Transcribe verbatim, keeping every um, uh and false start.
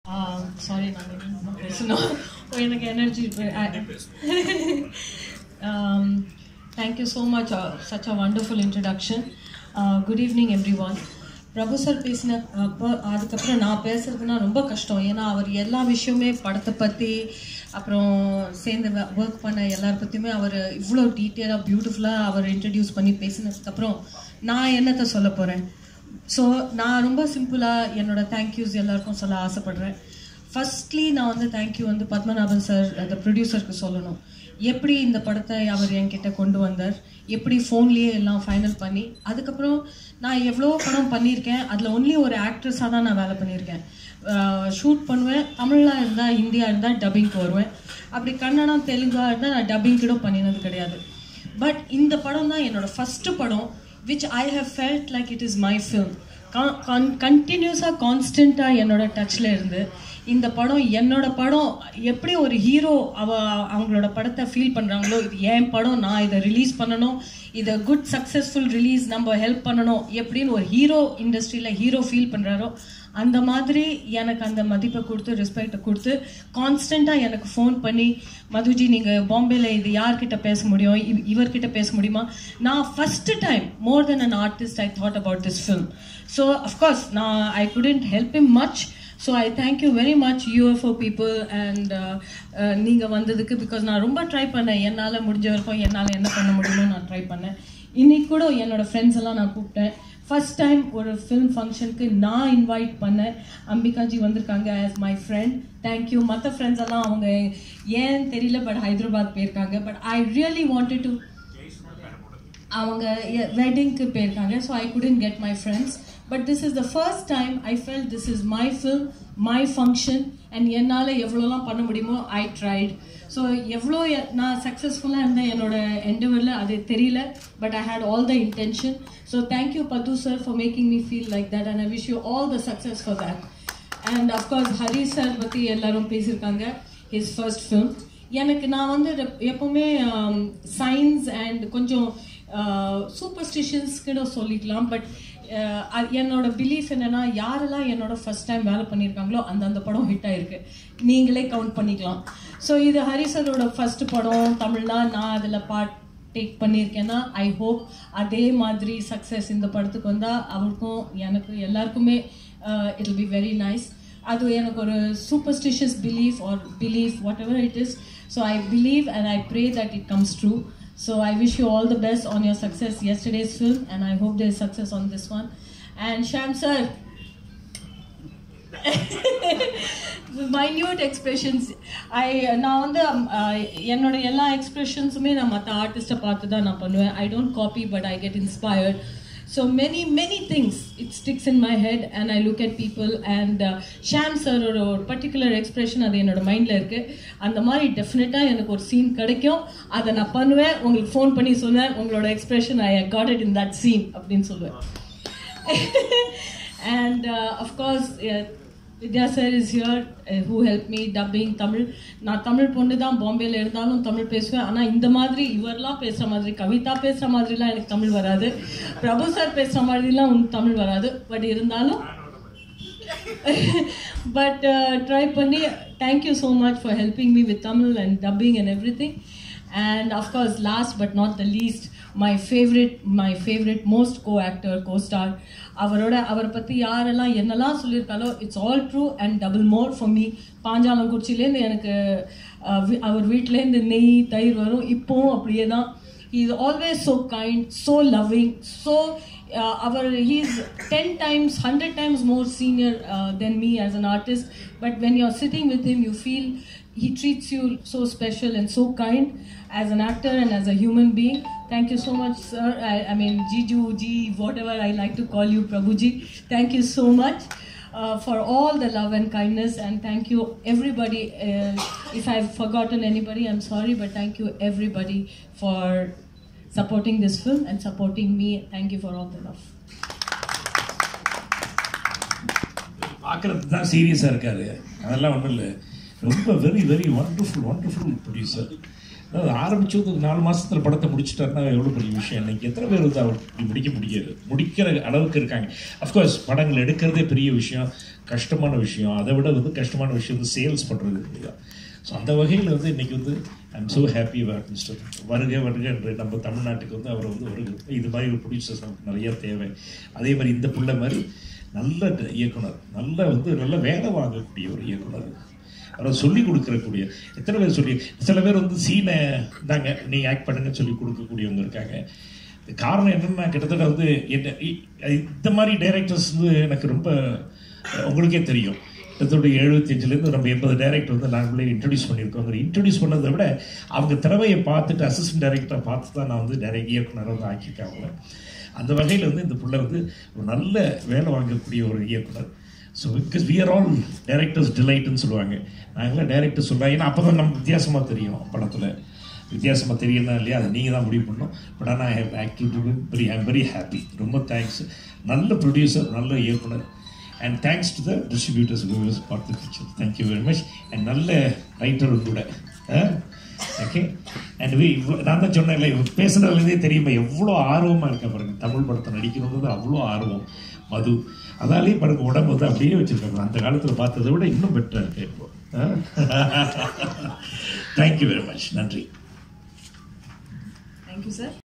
Uh, sorry, no, energy. um, thank you so much. Uh, such a wonderful introduction. Uh, good evening, everyone. Prabhu sir பேசின அதுக்கப்புறம் நான் பேசுறதுனா ரொம்ப கஷ்டம். ஏன்னா அவர் எல்லா விஷயமே படத்தை பற்றி அப்புறம் சேர்ந்து ஒர்க் பண்ண எல்லாரை பற்றியுமே அவர் இவ்வளோ டீட்டெயிலாக பியூட்டிஃபுல்லாக அவர் இன்ட்ரடியூஸ் பண்ணி பேசினதுக்கப்புறம் நான் என்னத்தை சொல்ல போகிறேன். ஸோ நான் ரொம்ப சிம்பிளாக என்னோட தேங்க்யூஸ் எல்லாருக்கும் சொல்ல ஆசைப்படுறேன். ஃபர்ஸ்ட்லி நான் வந்து தேங்க்யூ வந்து பத்மநாபன் சார் அந்த ப்ரொடியூசருக்கு சொல்லணும். எப்படி இந்த படத்தை அவர் என்கிட்ட கொண்டு வந்தார், எப்படி ஃபோன்லேயே எல்லாம் ஃபைனல் பண்ணி, அதுக்கப்புறம் நான் எவ்வளோ படம் பண்ணியிருக்கேன். அதில் ஒன்லி ஒரு ஆக்ட்ரஸாக தான் நான் வேலை பண்ணியிருக்கேன். ஷூட் பண்ணுவேன், தமிழாக இருந்தால் இந்தியா இருந்தால் டப்பிங்க்கு வருவேன். அப்படி கன்னடம் தெலுங்காக இருந்தால் நான் டப்பிங் கூட பண்ணினது கிடையாது. பட் இந்த படம் தான் என்னோடய ஃபஸ்ட்டு படம் which I have felt like it is my film. கன் கண்டினியூஸாக கான்ஸ்டண்ட்டாக என்னோட டச்சில் இருந்து இந்த படம் என்னோட படம் எப்படி ஒரு ஹீரோ அவ அவங்களோட படத்தை ஃபீல் பண்ணுறாங்களோ, இது என் படம், நான் இதை ரிலீஸ் பண்ணணும், இதை குட் சக்ஸஸ்ஃபுல் ரிலீஸ் நம்ம ஹெல்ப் பண்ணணும் எப்படின்னு ஒரு ஹீரோ இண்டஸ்ட்ரியில் ஹீரோ ஃபீல் பண்ணுறாரோ அந்த மாதிரி எனக்கு அந்த மதிப்பை கொடுத்து ரெஸ்பெக்டை கொடுத்து கான்ஸ்டண்ட்டாக எனக்கு ஃபோன் பண்ணி, மதுஜி நீங்கள் பாம்பேயில் இது யார்கிட்ட பேச முடியும், இவ் இவர்கிட்ட பேச முடியுமா. நான் first time more than an artist I thought about this film. So of course நான் I couldn't help him much. So I thank you very much UFO people and நீங்கள் வந்ததுக்கு. பிகாஸ் நான் ரொம்ப ட்ரை பண்ணேன், என்னால் முடிஞ்ச வரைக்கும் என்னால் என்ன பண்ண முடியுமோ நான் ட்ரை பண்ணேன். இன்னைக்கு கூட என்னோடய ஃப்ரெண்ட்ஸ் எல்லாம் நான் கூப்பிட்டேன். ஃபர்ஸ்ட் டைம் ஒரு ஃபில்ம் ஃபங்க்ஷனுக்கு நான் இன்வைட் பண்ணேன். அம்பிகாஜி வந்திருக்காங்க ஆஸ் மை ஃப்ரெண்ட். தேங்க்யூ. மற்ற ஃப்ரெண்ட்ஸ் எல்லாம் அவங்க ஏன் தெரியல, பட் ஹைதராபாத் போயிருக்காங்க. But I really wanted to அவங்க வெட்டிங்க்கு போயிருக்காங்க. So I couldn't get my friends. But this is the first time I felt this is my film, my function and என்னால் எவ்வளோலாம் பண்ண முடியுமோ ஐ ட்ரைட். ஸோ எவ்வளோ நான் சக்ஸஸ்ஃபுல்லாக இருந்தேன் என்னோட எண்டவரில் அது தெரியல, but I had all the intention. So thank you பத்து sir for making me feel like that and I wish you all the success for that. And of course Hari sir பற்றி எல்லாரும் பேசியிருக்காங்க, ஹிஸ் ஃபர்ஸ்ட் ஃபில்ம். எனக்கு நான் வந்து எப்போவுமே சயின்ஸ் அண்ட் கொஞ்சம் superstitions கூட சொல்லிக்கலாம். பட் என்னோட பிலீஃப் என்னென்னா, யாரெல்லாம் என்னோட ஃபர்ஸ்ட் டைம் வேலை பண்ணியிருக்காங்களோ அந்த அந்த படம் ஹிட் ஆகிருக்கு, நீங்களே கவுண்ட் பண்ணிக்கலாம். ஸோ இது ஹரிசரோட ஃபர்ஸ்ட் படம் தமிழ்னா, நான் அதில் பார்ட் டேக் பண்ணியிருக்கேன்னா ஐ ஹோப் அதே மாதிரி சக்ஸஸ் இந்த படத்துக்கு வந்தால் அவருக்கும் எனக்கு எல்லாருக்குமே it will be very nice. அது எனக்கு ஒரு superstitious belief or belief whatever it is. So I believe and I pray that it comes true. So I wish you all the best on your success yesterday's film, and I hope there is success on this one. And Sham sir, minute expressions. I now on the என்னோட எல்லா எக்ஸ்பிரஷன்ஸுமே நான் மற்ற ஆர்டிஸ்ட்டை பார்த்து தான் நான் பண்ணுவேன். I don't copy but I get inspired. So many many things it sticks in my head and I look at people and uh, Sham sir ஒரு particular expression அது என்னோட மைண்டில் இருக்குது. அந்த மாதிரி டெஃபினட்டாக எனக்கு ஒரு சீன் கிடைக்கும், அதை நான் பண்ணுவேன், உங்களுக்கு ஃபோன் பண்ணி சொன்னேன் உங்களோட expression I got it in that scene அப்படின்னு சொல்லுவேன். And of course Vidya sir is here who help me dubbing Tamil. நான் தமிழ் பொண்ணு தான், பாம்பேயில் இருந்தாலும் தமிழ் பேசுவேன். ஆனால் இந்த மாதிரி இவரெலாம் பேசுகிற மாதிரி, கவிதா பேசுகிற மாதிரிலாம் எனக்கு தமிழ் வராது, பிரபு சார் பேசுகிற மாதிரிலாம் உங்களுக்கு தமிழ் வராது. பட் இருந்தாலும் பட் ட்ரை பண்ணி thank you so much for helping me with Tamil and dubbing and everything. And of course, last but not the least, my favorite, my favorite most co-actor, co-star. அவரோட அவரை பற்றி யாரெல்லாம் என்னெல்லாம் சொல்லியிருக்காலோ it's all true and double more for me. பாஞ்சாலங்குறிச்சிலேருந்து எனக்கு அவர் வீட்டிலேருந்து நெய் தயிர் வரும், இப்போவும் அப்படியே தான். He is always so kind, so loving, so uh, our he is ten times, hundred times more senior uh, than me as an artist. But when you're sitting with him, you feel he treats you so special and so kind as an actor and as a human being. Thank you so much, sir. I, I mean, Jiju, Ji, whatever I like to call you, Prabhuji. Thank you so much uh, for all the love and kindness. And thank you, everybody. Uh, if I've forgotten anybody, I'm sorry. But thank you, everybody, for supporting this film and supporting me. Thank you for all the love. பார்க்குறது தான் சீரியஸாக இருக்காரு, அதெல்லாம் ஒன்றும் இல்லை. ரொம்ப very very wonderful wonderful producer. அதாவது ஆரம்பிச்சு ஒரு நாலு மாதத்தில் படத்தை முடிச்சுட்டாருன்னா எவ்வளோ பெரிய விஷயம். இன்றைக்கி எத்தனை பேர் வந்து அவர் முடிக்க முடியாது, முடிக்கிற அளவுக்கு இருக்காங்க. அஃப்கோர்ஸ் படங்கள் எடுக்கிறதே பெரிய விஷயம், கஷ்டமான விஷயம். அதை விட வந்து கஷ்டமான விஷயம் வந்து சேல்ஸ் பண்ணுறது இல்லையா. ஸோ அந்த வகையில் வந்து இன்றைக்கி வந்து I am so happy about mister வருக வருக என்று நம்ம தமிழ்நாட்டுக்கு வந்து அவர் வந்து வருக. இது மாதிரி ஒரு ப்ரொடியூசர்ஸ் நமக்கு நிறையா தேவை. அதே மாதிரி இந்த பிள்ளை மாதிரி நல்ல இயக்குனர், நல்ல வந்து நல்ல வேலை வாங்கக்கூடிய ஒரு இயக்குனர், அவரை சொல்லிக் கொடுக்கறக்கூடிய எத்தனை பேர் சொல்லி, சில பேர் வந்து சீனை தாங்க நீங்கள் ஆக்ட் பண்ணுங்கன்னு சொல்லி கொடுக்கக்கூடியவங்க இருக்காங்க. காரணம் என்னென்னா கிட்டத்தட்ட வந்து என்ன இந்த மாதிரி டைரக்டர்ஸ் வந்து எனக்கு ரொம்ப உங்களுக்கே தெரியும். கிட்டத்தட்ட எழுபத்தஞ்சிலேருந்து நம்ம எண்பது டைரக்டர் வந்து நாங்களே இன்ட்ரடியூஸ் பண்ணியிருக்கோம். இன்ட்ரடியூஸ் பண்ணதை விட அவங்க திறமையை பார்த்துட்டு அசிஸ்டன்ட் டைரக்டரை பார்த்து தான் நான் வந்து டைரக்ட் இயக்குனரை வந்து ஆக்கியிருக்கேன் அவங்கள. அந்த வகையில் வந்து இந்த பிள்ளை வந்து ஒரு நல்ல வேலை வாங்கக்கூடிய ஒரு இயக்குனர். So because we are all directors டிலைட்டுன்னு சொல்லுவாங்க. நாங்களாம் டைரக்டர் சொல்லுவாங்க. ஏன்னா அப்போ தான் நமக்கு வித்தியாசமாக தெரியும், படத்தில் வித்தியாசமாக தெரியலாம் இல்லையா, அதை நீங்கள் தான் முடிவு பண்ணணும். பட் ஆனால் I have active very I am very happy. ரொம்ப தேங்க்ஸ். நல்ல ப்ரொடியூசர், நல்ல இயக்குனர். And thanks to the distributors who has bought the picture. Thank you very much. And நல்ல ரைட்டரும் கூட. ஓகே. அண்ட் வி நான் தான் சொன்னேன் இல்லை, பேசுனதுலேருந்தே தெரியுமா எவ்வளோ ஆர்வமாக இருக்க பாருங்க. தமிழ் படத்தை நடிக்கணுன்றது அவ்வளோ ஆர்வம் மது. அதாலே பாருங்க உடம்பு வந்து அப்படியே வச்சுருக்காங்க. அந்த காலத்தில் பார்த்ததை விட இன்னும் பெட்டராக இருக்கு இப்போ. Thank you very much. நன்றி. Thank you sir.